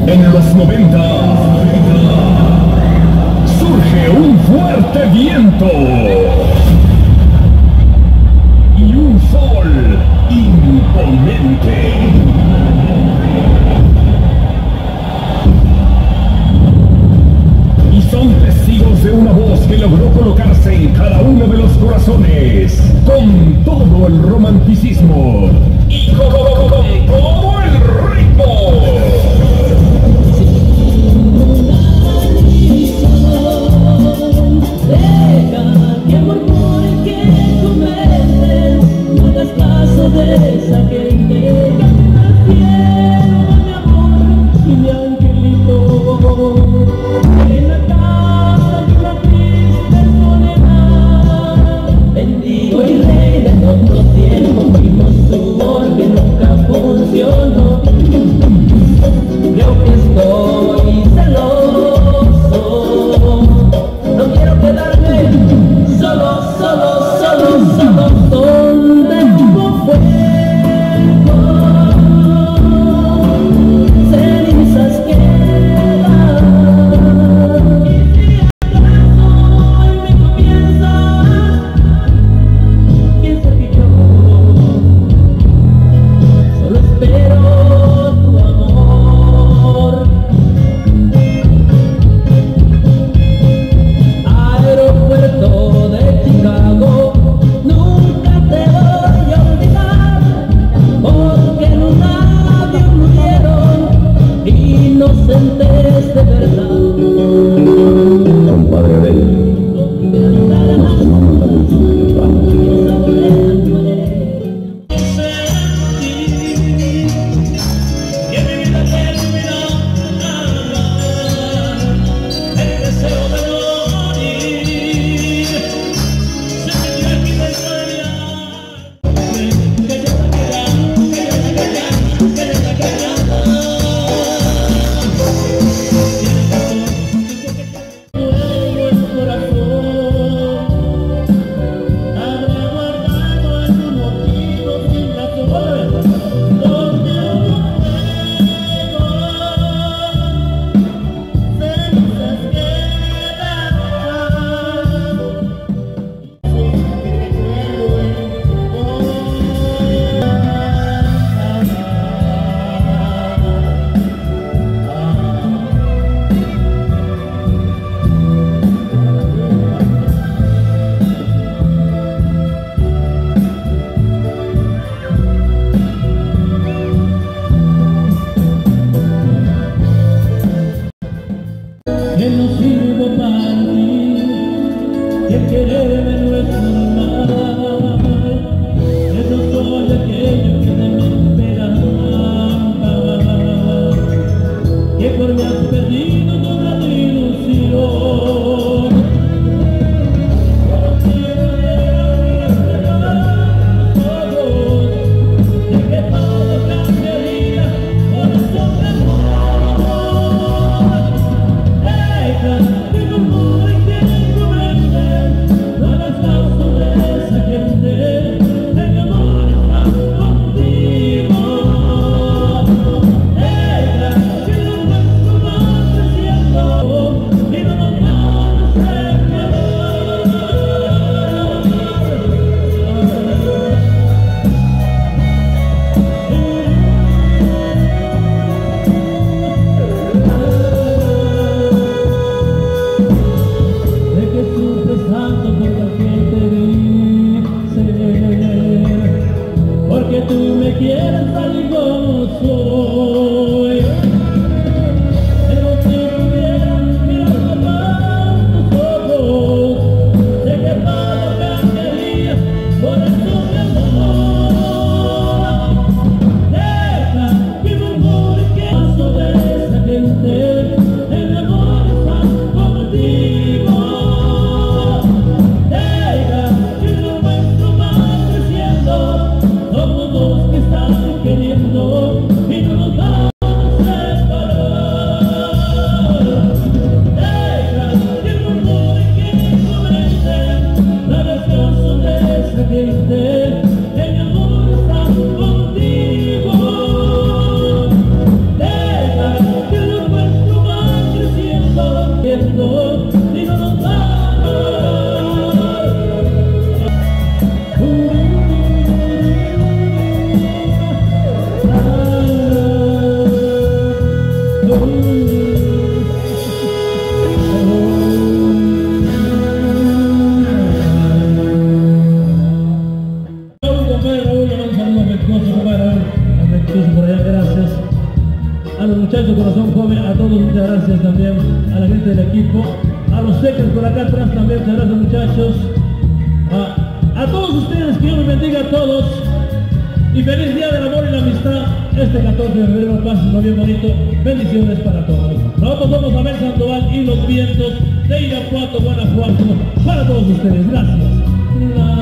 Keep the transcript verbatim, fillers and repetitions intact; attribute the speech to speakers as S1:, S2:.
S1: En los noventa surge un fuerte viento y un sol imponente. Y son testigos de una voz que logró colocarse en cada uno de los corazones con todo el romanticismo y con todo el ritmo.
S2: Deja que murmure, que comenten, no hagas caso de esa gente. Prefiero a mi amor y mi angelito en la casa de una triste soledad. Bendigo y rey de otro tiempo, fuimos tu amor que nunca funcionó. Creo que estoy celoso, no quiero quedarme solo, solo, solo, solo. Donde hubo fuego, cenizas quedan. Y si acaso hoy me confiesas, piensa que yo solo espero tu amor. Aeropuerto de Chicago, nunca te voy a olvidar, porque en un avión murieron inocentes de verdad.
S3: Compadre Abel, nos tomamos la bendición.
S2: Que no sirvo para ti, que quererme no es normal, que no soy aquello que de mí esperaba, que por mí has perdido toda tu ilusión. Pero quiero cerrar los ojos, de que todo cambiaría por eso de amor. Que murmure, que comenten, no hagas caso de esa gente. El amor está contigo. Deja que lo nuestro va creciendo y no nos vamos a separar. De que sufres tanto por lo que te dice, porque tú me quieres tal y como soy. Pero si pudiera mirar tus ojos, sé que todo cambiaría, por eso mi amor. Deja que murmure, que paso de esa gente. El amor está contigo. Deja que lo nuestro va creciendo. Somos dos que están queriendo y no nos vamos a separar. Deja que murmure, que comenten, no hagas caso de esa gente. El amor está contigo. Deja que lo integrante del equipo, a los secos por acá atrás también, muchas gracias muchachos, a, a todos ustedes, que Dios los bendiga a todos, y feliz día del amor y la amistad, este catorce de febrero, pásenlo bien bonito, bendiciones para todos. Nosotros somos Abel Sandoval y los vientos de Irapuato, Guanajuato, para todos ustedes, gracias.